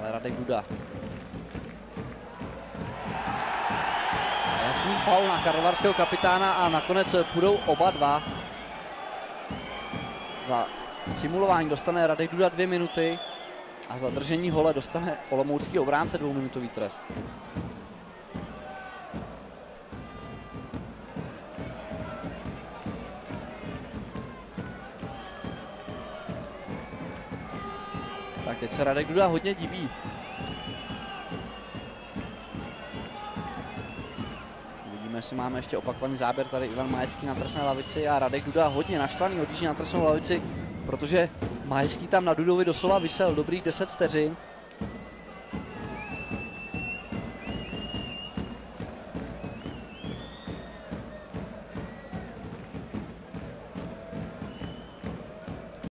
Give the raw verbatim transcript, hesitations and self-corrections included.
ale Radek Duda. Jasný faul na karlovarského kapitána a nakonec půjdou oba dva. Za simulování dostane Radek Duda dvě minuty a za držení hole dostane olomoucký obránce dvouminutový trest. Tak teď se Radek Duda hodně diví. Uvidíme, jestli máme ještě opakovaný záběr. Tady Ivan Majeský na trestné lavici a Radek Duda hodně naštvaný odjíždí na trestnou lavici, protože Majeský tam na Dudovi doslova visel dobrých deset vteřin.